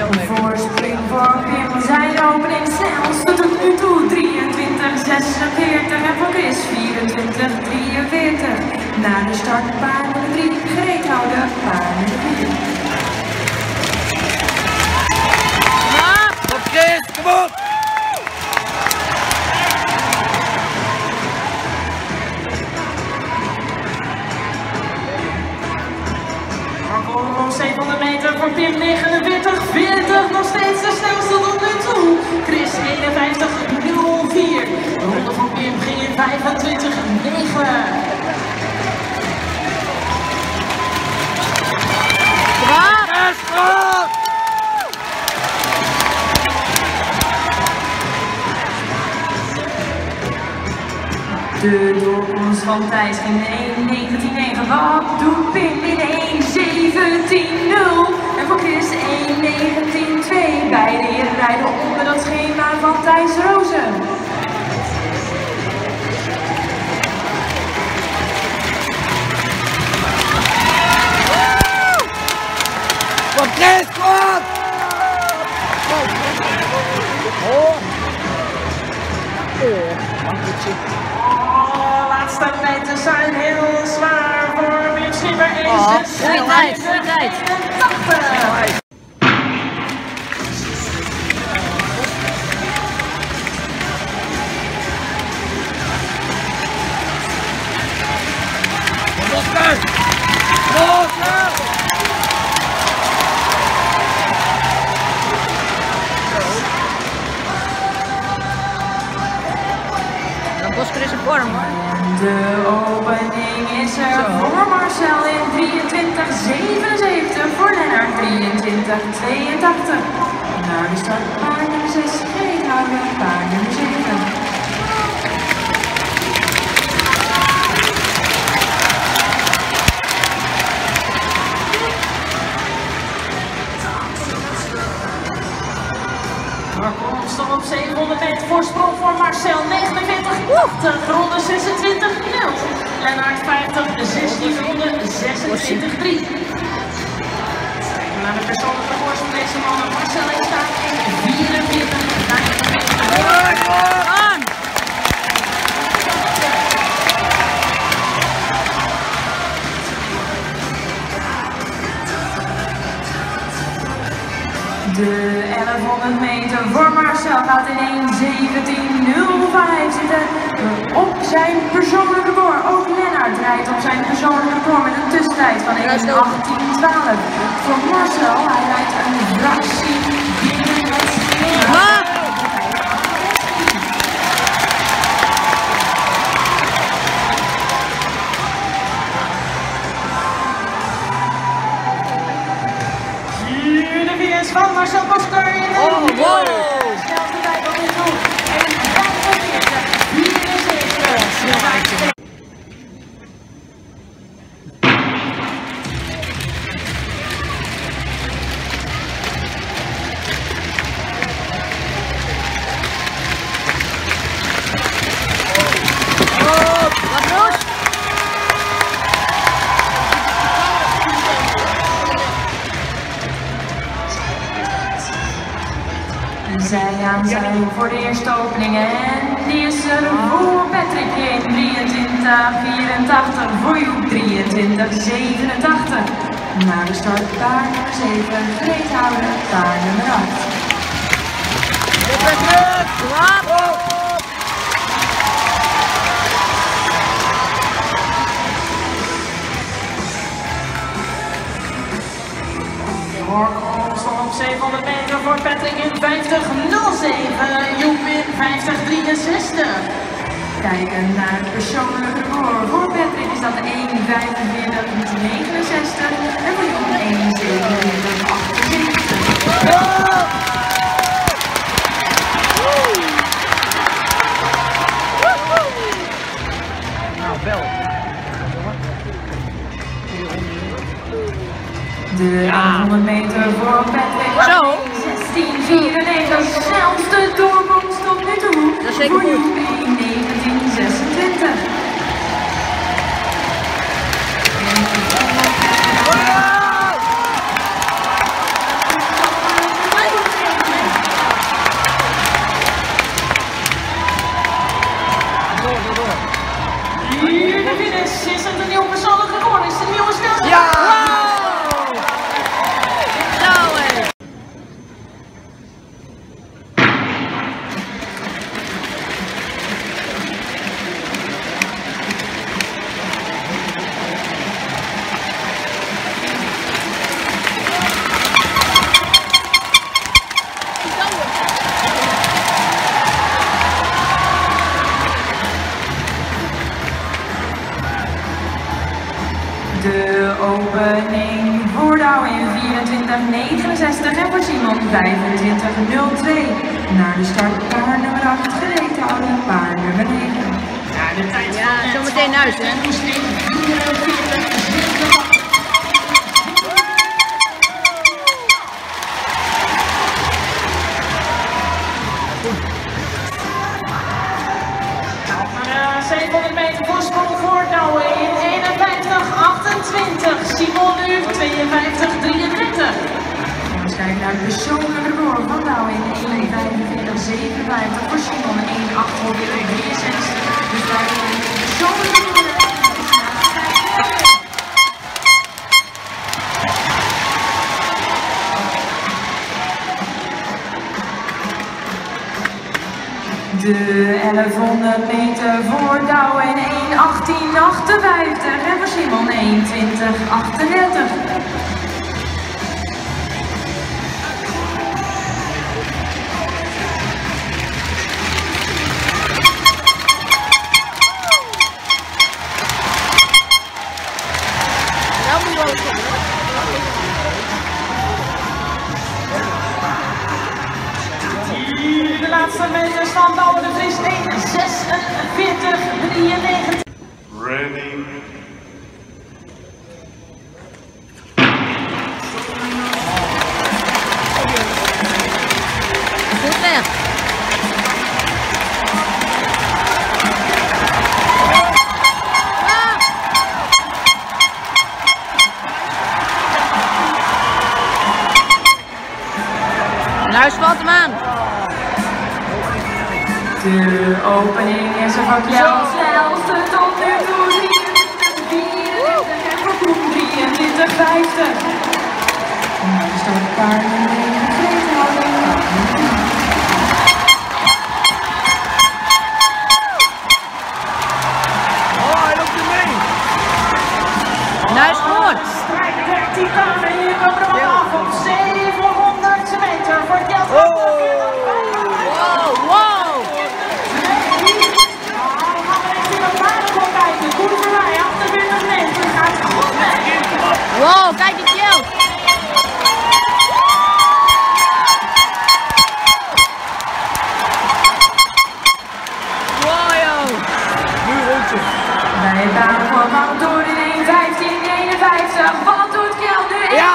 Voorspring voor Pim, zijn opening snelste tot nu toe 23:46 en voor Chris 24:43. Na de start paard nummer 3, Greethouder, paard nummer 4. Ja, op Chris, kom op! Op 700 meter voor Pim 49:40, nog steeds de snelste tot nu toe. Chris 51:04. De ronde voor Pim ging in 25:9. De doorkomst van Thijs ging in 1:19:9. Wat doet Pim in 1:17:0? En voor Chris 1:19:2. Beide heren rijden onder dat schema van Thijs Rozen. Kom Chris, kom! Laatste meter zijn heel zwaar voor Pim Schipper. 1:16:81. Bosker is in vorm hoor. De opening is er voor Marcel in 23:77, voor Lennart 23:82. Naar de start paard nummer 6, Greethouder, paard nummer 7. Stop op 700 meter voorsprong voor Marcel, 49:80, ronde 26:0. Lennart 50:16, ronde 26:3. Naar de persoonlijke voorsprong deze mannen. Marcel staat in 44:55. De 1100 meter voor Marcel gaat in 1:17:05 zitten op zijn persoonlijke record. Ook Lennart rijdt op zijn persoonlijke record met een tussentijd van 1:18:12. Voor Marcel, hij rijdt een fractie binnen het schema. Van Marcel Bosker in de snelste tijd tot nu toe. 1:45:74. Zij aan zijn voor de eerste opening en die is er voor Patrick in 23:84, voor Joep 23:87. Na de start paard nummer 7, Greethouder, paard nummer 8. Op 700 meter voor Patrick in 50:07, Joep in 50:63. Kijken naar het persoonlijke record. Voor Patrick is dat 1:45:69 en voor Joep 1:47:78. Nou, bel. De 100 meter voor Patrick. Zo. 16:94, snelste doorkomst tot nu toe. Dat is zeker goed. 19:26. in 1 voor Douwen 24:69 en voor Simon 25:02. Naar de start paar nummer 8 gereden houden, paar nummer 9. Ja, de tijd ja, zometeen huis, hè? Nog maar 700 meter voorsprong voor Douwen in 51:28. Simon nu 52:23. We kijken naar het persoonlijke record van Douwen in 51:57 voor Simon 1:8:63. Dus wij hebben het persoonlijke record. De 1100 meter voor Douwen in 1:18:58 en voor Simon 1:20:38. De laatste meters van Douwen de Vries 1:46:93. Ready. Goed weg. Luis valt hem aan. De opening is er van jou snelste tot nu toe 23:34 en voor Koen 23:50. Nou, dus dan een paar nummer 9 gereden houden. Oh, hij loopt er mee. Luis goed. Strijd der titanen, hier komen we af op 700 meter voor het geld. Wow, wow. Wow, kijk het geld. Wow, joh. Nu rondje. Bij het baan voor Van Doorn in 1:15:51. Wat doet Kjeld nu? Ja!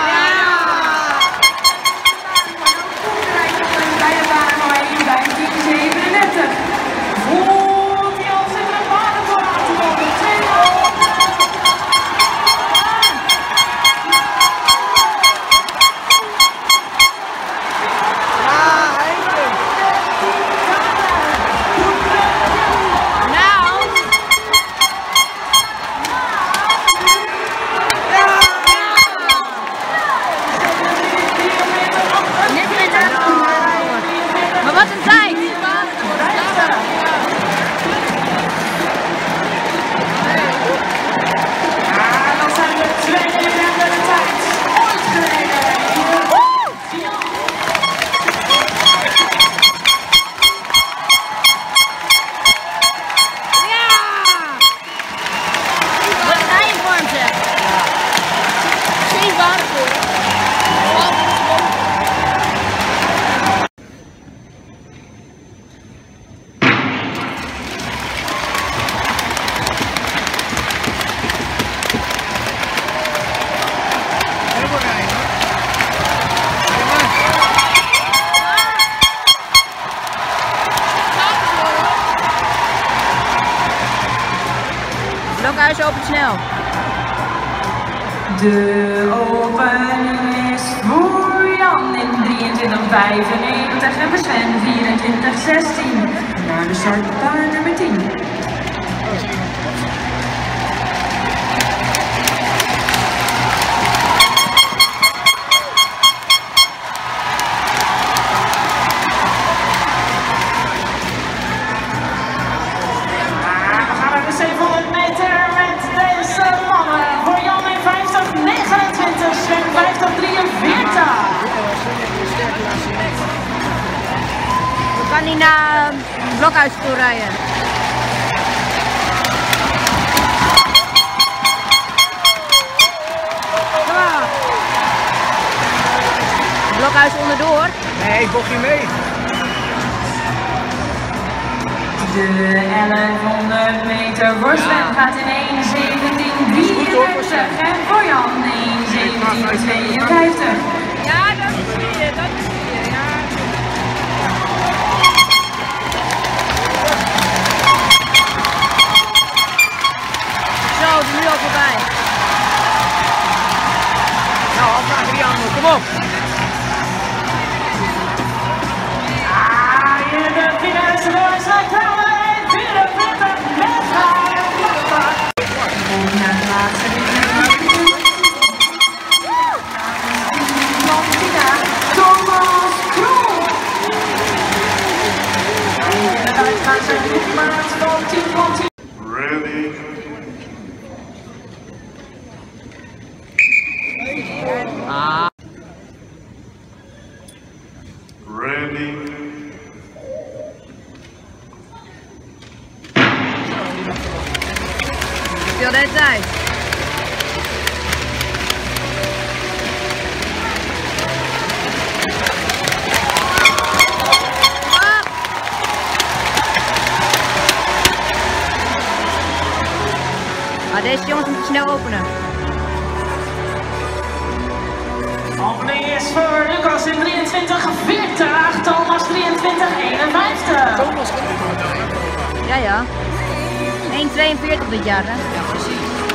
Bij de baan voor 1:15:37. Voelt Kjeld zich een baan voor aan te komen. Maar wat een tijd! Dat zijn de tweede remmende tijd ooit gereden. Ja! Wat ga je vorm zeg? Geen warm voor. Blokhuis opent snel. De opening is voor Jan in 23:95 en voor Sven 24:16. Naar de start paar nummer 10. We gaan naar de 700 meter met deze mannen. Voor Jan in 50:29, Sven 50:43. We gaan niet naar Blokhuis toe rijden. Blokhuis onderdoor. Nee, ik bocht niet mee. De 1100 meter worstwedstrijd gaat in 1:17:33 en voor Jan 1:17:52. Ja, dat zie je, ja. Zo, die nu al voorbij. Nou, afmaken die andere, kom op. In de finale wedstrijd halen en 44 meter. Naar de laatste Thomas Krol. In de uitgang zijn we gemaakt van 10. Ready. Ready. Veel de tijd. Maar deze jongens moeten snel openen. Opening is voor Lucas in 23:40, Thomas 23:51. Ja, ja. 1:42 dit jaar, hè? Ja, precies.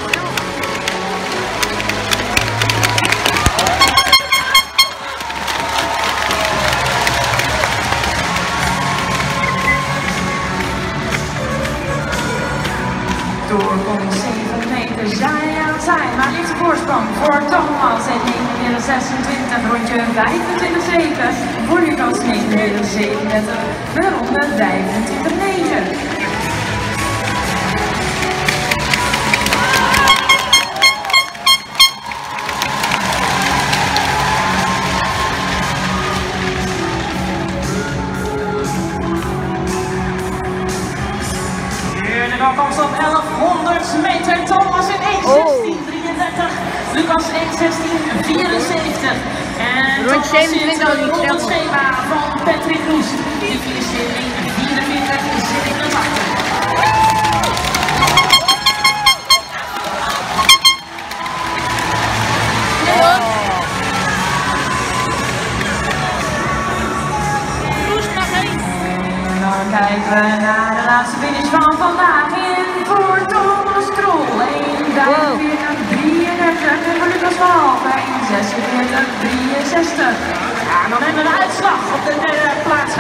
Doorkomt 7 meter zij aan zij, maar liefst voorsprong voor Thomas in 19:26, rondje 25:7. Voor Lucas 19:37, de ronde 25:9. Dan komt op 1100 meter, Thomas in 1:16:33, Lucas 1:16:74. En Rond Thomas zit 27 al niet op het snel. schema van Patrick Roest. Die finisht in 1:44:87. Dan kijken we naar de laatste finish van vandaag in voor Thomas Krol. 1:43:33 en voor Lucas Walker 1:46:63. Ja, dan hebben we de uitslag op de derde plaats.